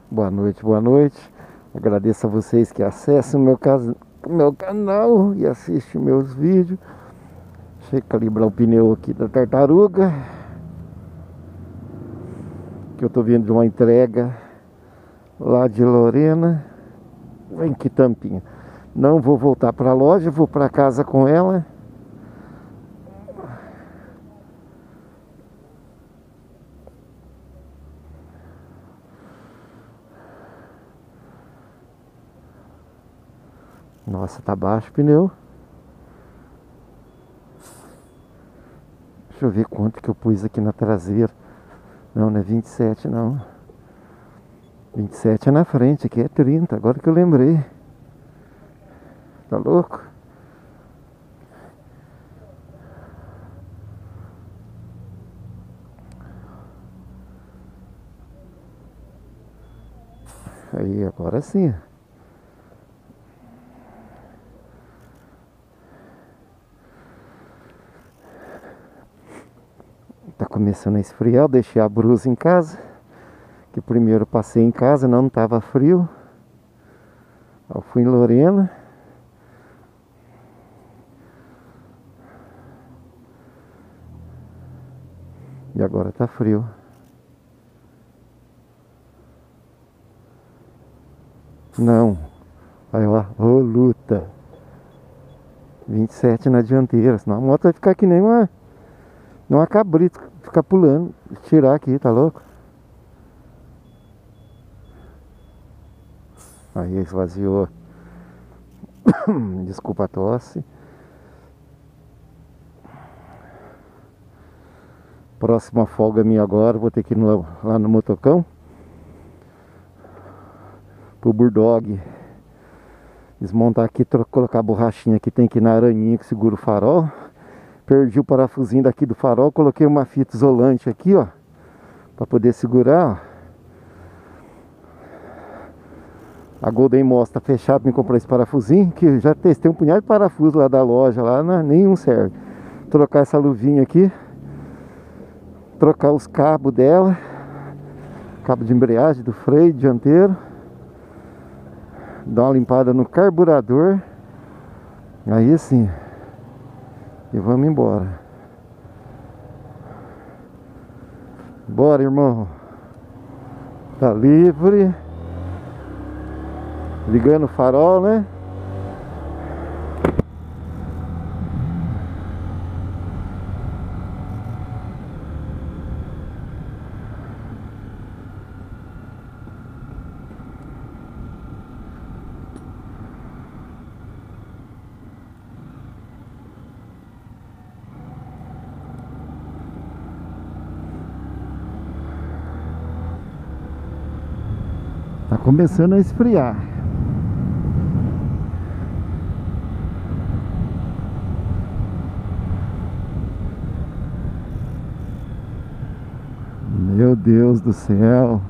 Boa noite, boa noite. Agradeço a vocês que acessam meu canal e assistem meus vídeos. Deixa eu calibrar o pneu aqui da tartaruga, que eu tô vindo de uma entrega lá de Lorena. Vem que tampinha. Não vou voltar para a loja, vou para casa com ela. Nossa, tá baixo o pneu. Deixa eu ver quanto que eu pus aqui na traseira. Não, não é 27 não. 27 é na frente, aqui é 30, agora que eu lembrei. Tá louco? Aí, agora sim. Tá começando a esfriar, eu deixei a blusa em casa. Que primeiro eu passei em casa, não tava frio. Eu fui em Lorena. E agora tá frio. Não. Aí ó, ô luta. 27 na dianteira, senão a moto vai ficar que nem uma cabrita, ficar pulando. Tirar aqui, tá louco? Aí esvaziou. Desculpa a tosse. Próxima folga minha agora, vou ter que ir lá no motocão. Pro Bulldog desmontar aqui, colocar a borrachinha que tem aqui na araninha que segura o farol. Perdi o parafusinho daqui do farol, coloquei uma fita isolante aqui, ó, pra poder segurar, ó. A Golden Moss tá fechada, me comprou esse parafusinho, que eu já testei um punhado de parafuso lá da loja, lá, nenhum serve. Trocar essa luvinha aqui, trocar os cabos dela, cabo de embreagem do freio dianteiro, dar uma limpada no carburador, aí sim, e vamos embora. Bora, irmão. Tá livre. Ligando o farol, né? Tá começando a esfriar. Meu Deus do céu.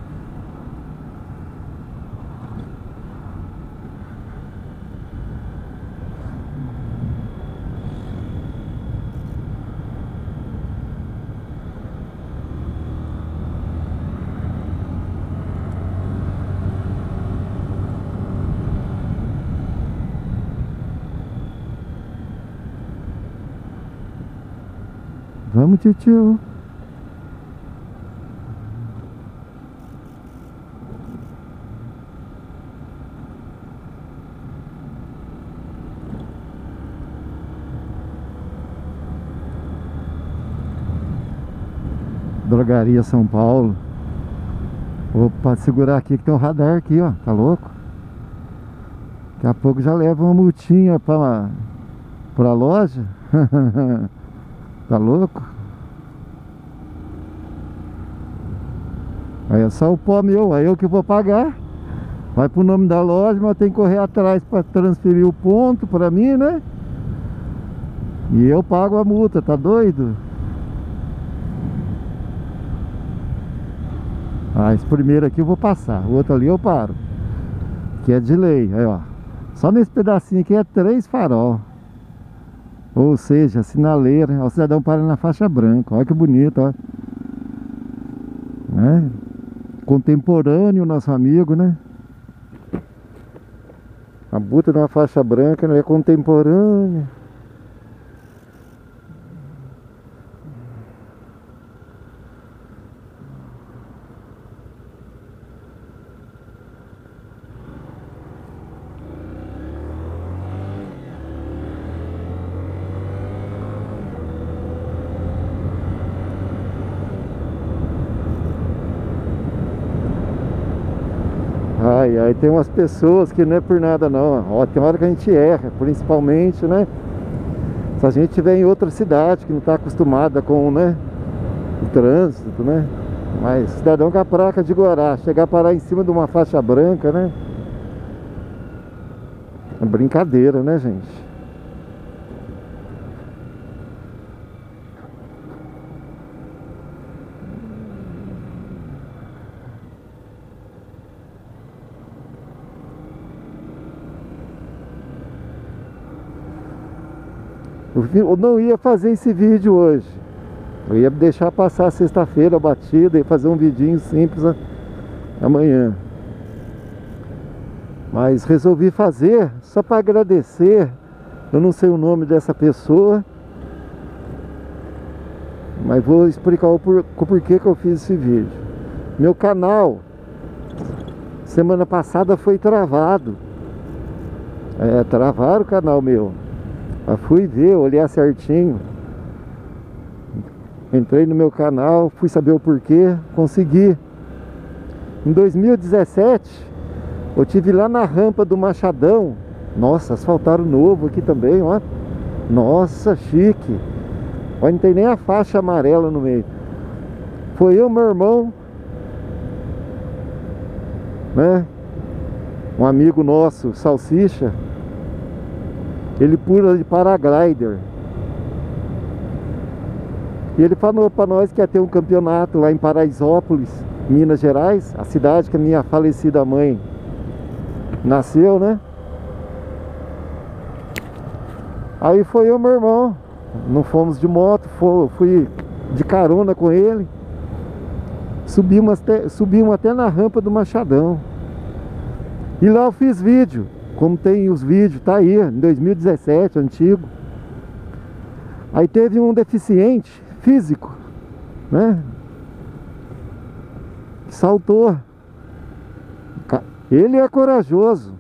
Vamos, tio. Drogaria São Paulo. Opa, segurar aqui que tem um radar aqui, ó. Tá louco? Daqui a pouco já leva uma multinha pra loja. Tá louco? Aí é só o pó meu, aí eu que vou pagar. Vai pro nome da loja, mas tem que correr atrás pra transferir o ponto pra mim, né? E eu pago a multa, tá doido? Ah, esse primeiro aqui eu vou passar, o outro ali eu paro. Que é de lei, aí ó. Só nesse pedacinho aqui é 3 farol. Ou seja, sinaleira. O cidadão para na faixa branca. Olha que bonito, ó. Né? Contemporâneo, nosso amigo, né? A buta de uma faixa branca, né? É contemporânea. Ai, ai, tem umas pessoas que não é por nada não. Ó, tem hora que a gente erra, principalmente, né? Se a gente estiver em outra cidade que não está acostumada com, né, o trânsito, né? Mas cidadão com a placa de Guará, chegar a parar em cima de uma faixa branca, né? É brincadeira, né, gente? Eu não ia fazer esse vídeo hoje. Eu ia deixar passar sexta-feira a batida e fazer um vidinho simples amanhã. Mas resolvi fazer só para agradecer. Eu não sei o nome dessa pessoa, mas vou explicar o porquê que eu fiz esse vídeo. Meu canal semana passada foi travado. Travaram o canal meu. Eu fui ver, olhar certinho. Entrei no meu canal, fui saber o porquê, consegui. Em 2017, eu tive lá na rampa do Machadão. Nossa, asfaltaram novo aqui também, ó. Nossa, chique. Ó, não tem nem a faixa amarela no meio. Foi eu, meu irmão, né? Um amigo nosso, Salsicha. Ele pula de paraglider. E ele falou pra nós que ia ter um campeonato lá em Paraisópolis, Minas Gerais, a cidade que a minha falecida mãe nasceu, né? Aí foi eu e meu irmão. Não fomos de moto, fui de carona com ele. Subimos até na rampa do Machadão. E lá eu fiz vídeo. Como tem os vídeos, tá aí, em 2017, antigo. Aí teve um deficiente físico, né? Que saltou. Ele é corajoso.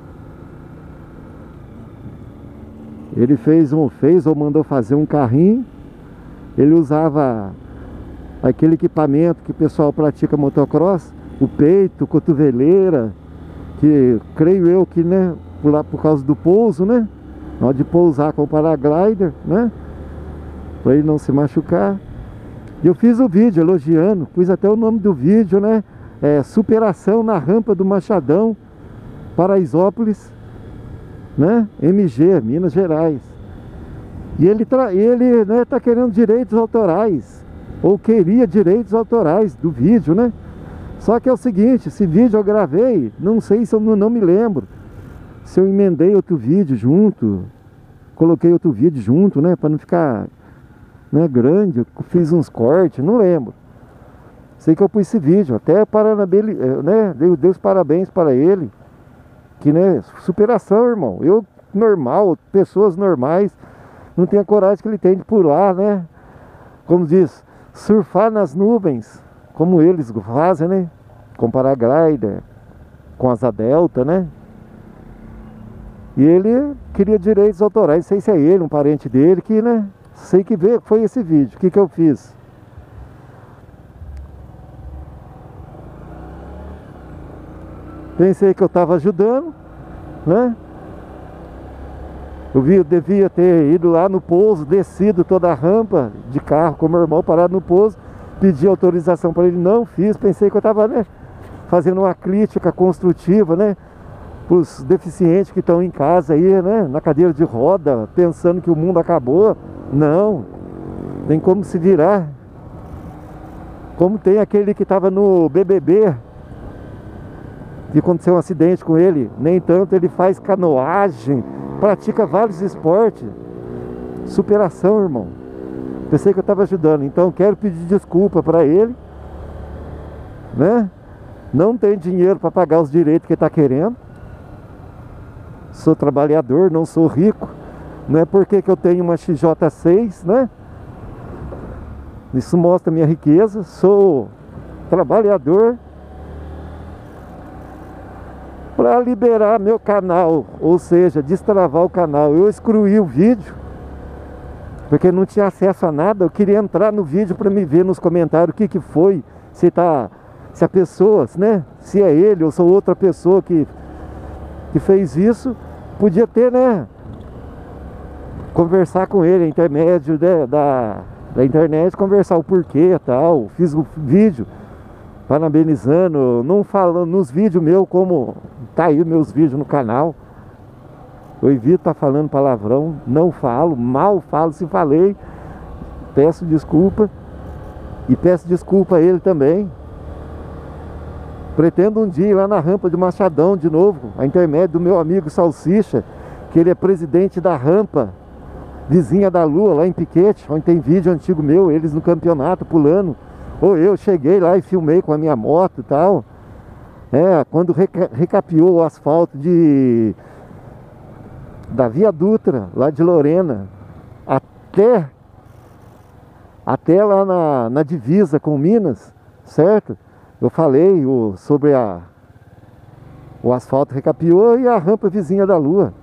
Ele fez ou mandou fazer um carrinho. Ele usava aquele equipamento que o pessoal pratica motocross, o peito, cotoveleira, que creio eu que, né, por causa do pouso, né? Na hora de pousar com o paraglider, né? Para ele não se machucar. E eu fiz o vídeo elogiando, pus até o nome do vídeo, né? Superação na rampa do Machadão, Paraisópolis, né? MG, Minas Gerais. E ele né, tá querendo direitos autorais, ou queria direitos autorais do vídeo, né? Só que é o seguinte, esse vídeo eu gravei, não sei se eu não me lembro se eu emendei outro vídeo junto, coloquei outro vídeo junto, né, para não ficar, né, grande, eu fiz uns cortes, não lembro. Sei que eu pus esse vídeo, até parabéns, né, dei os parabéns para ele, que, né, superação, irmão. Eu, normal, pessoas normais, não tenho a coragem que ele tem de pular, né, como diz, surfar nas nuvens, como eles fazem, né? Com paraglider, com asa delta, né? E ele queria direitos autorais. Não sei se é ele, um parente dele, que, né? Sei que foi esse vídeo. O que eu fiz? Pensei que eu estava ajudando, né? Eu devia ter ido lá no pouso, descido toda a rampa de carro com meu irmão parado no pouso. Pedi autorização para ele, não fiz. Pensei que eu estava, né, fazendo uma crítica construtiva, né, para os deficientes que estão em casa aí, né, na cadeira de roda, pensando que o mundo acabou. Não, tem como se virar. Como tem aquele que estava no BBB, que aconteceu um acidente com ele. Nem tanto, ele faz canoagem, pratica vários esportes. Superação, irmão. Pensei que eu estava ajudando, então quero pedir desculpa para ele, né? não tem dinheiro para pagar os direitos que está querendo. Sou trabalhador, não sou rico. Não é porque que eu tenho uma XJ6, né? Isso mostra minha riqueza. Sou trabalhador. Para liberar meu canal, ou seja, destravar o canal, eu excluí o vídeo, porque não tinha acesso a nada. Eu queria entrar no vídeo para me ver nos comentários o que foi, se a pessoa, né, se é ele ou sou outra pessoa que fez isso, podia ter, né, conversar com ele, intermédio da internet, conversar o porquê e tal. Fiz o vídeo parabenizando, não falando nos vídeos meus, como tá aí meus vídeos no canal. Eu evito estar falando palavrão, não falo, mal falo. Se falei, peço desculpa. E peço desculpa a ele também. Pretendo um dia ir lá na rampa de Machadão de novo, a intermédio do meu amigo Salsicha, que ele é presidente da rampa Vizinha da Lua, lá em Piquete, onde tem vídeo antigo meu, eles no campeonato pulando. Ou eu cheguei lá e filmei com a minha moto e tal. Quando recapeou o asfalto da Via Dutra, lá de Lorena, até lá na divisa com Minas, certo? Eu falei sobre o asfalto recapeou e a rampa Vizinha da Lua.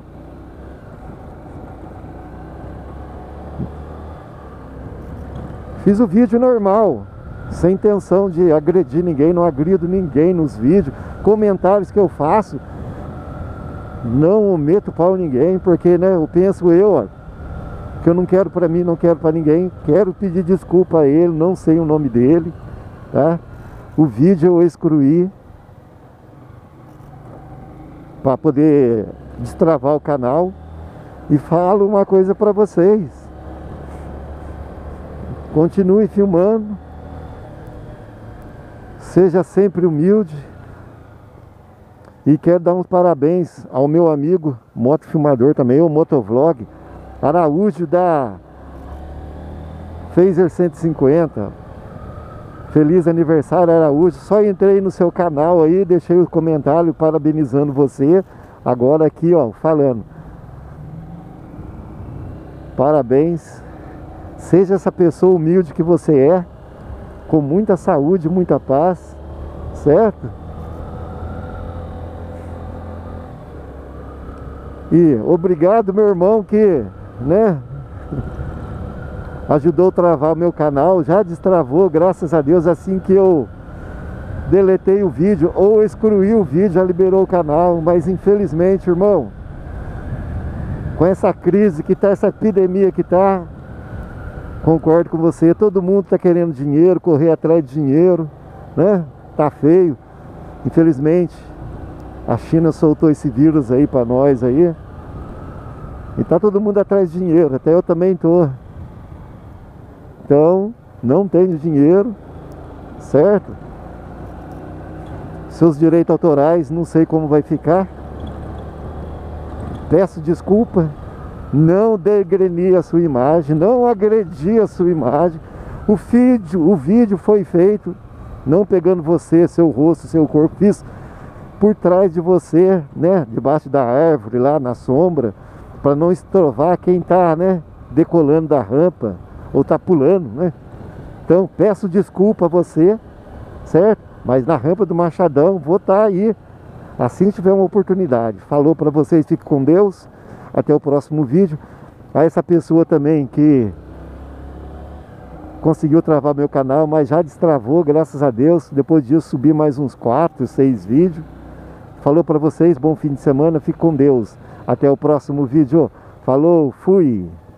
Fiz o vídeo normal, sem intenção de agredir ninguém, não agrido ninguém nos vídeos. Comentários que eu faço, não meto pau em ninguém, porque, né, eu penso que eu não quero pra mim, não quero pra ninguém. Quero pedir desculpa a ele, não sei o nome dele, tá? O vídeo eu excluí para poder destravar o canal. E falo uma coisa pra vocês: continue filmando, seja sempre humilde. E quero dar uns parabéns ao meu amigo motofilmador também, o Motovlog Araújo, da Phaser 150. Feliz aniversário, Araújo. Só entrei no seu canal aí, deixei o comentário parabenizando você. Agora aqui, ó, falando parabéns. Seja essa pessoa humilde que você é, com muita saúde, muita paz, certo? E obrigado, meu irmão, que, né, ajudou a travar o meu canal. Já destravou, graças a Deus. Assim que eu deletei o vídeo ou excluí o vídeo, já liberou o canal. Mas infelizmente, irmão, com essa crise que tá, essa epidemia que tá, concordo com você, todo mundo tá querendo dinheiro, correr atrás de dinheiro, né? Tá feio. Infelizmente, a China soltou esse vírus aí pra nós aí. E tá todo mundo atrás de dinheiro, até eu também tô. Então, não tenho dinheiro, certo? Seus direitos autorais, não sei como vai ficar. Peço desculpa. Não degreni a sua imagem, não agredi a sua imagem. O vídeo foi feito não pegando você, seu rosto, seu corpo. Fiz por trás de você, né, debaixo da árvore, lá na sombra, para não estrovar quem tá, né, decolando da rampa ou tá pulando, né? Então peço desculpa a você, certo? Mas na rampa do Machadão vou estar aí assim que tiver uma oportunidade. Falou para vocês, fique com Deus. Até o próximo vídeo. A essa pessoa também que conseguiu travar meu canal, mas já destravou, graças a Deus. Depois disso subi mais uns 4, 6 vídeos. Falou para vocês, bom fim de semana, fique com Deus. Até o próximo vídeo. Falou, fui!